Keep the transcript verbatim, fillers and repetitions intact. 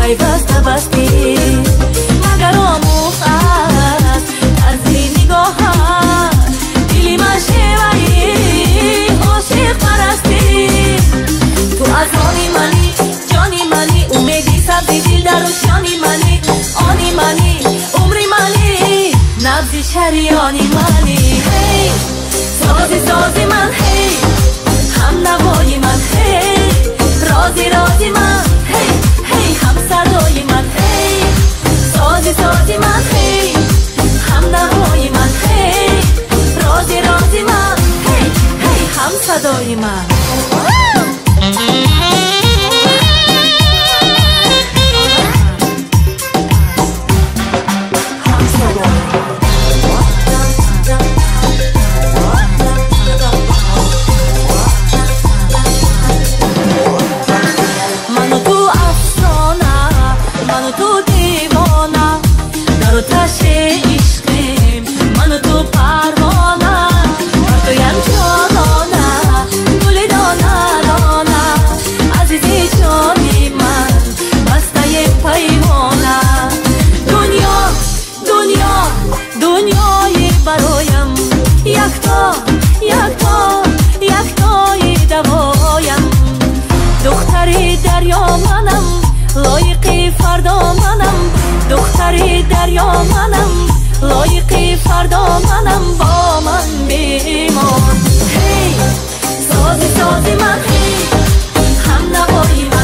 پیوسته بستی مگر آموخ است طرزی نگاهت دلی من شیوهی عاشق پرستی تو از آنی منی جانی منی امیدی سبزی دل در روشانی منی آنی منی عمری منی نبضی شریانی منی هی سازی سازی من هی هم نوایی من هی رازی رازی من هی هی هم صدای من هی سازی سازی من هی هم نوایی من هی رازی رازی من هی هی هم صدای من دختری دریا منم لایقی فردا منم با من بیمان هی سازی سازی من هی هم نوایی من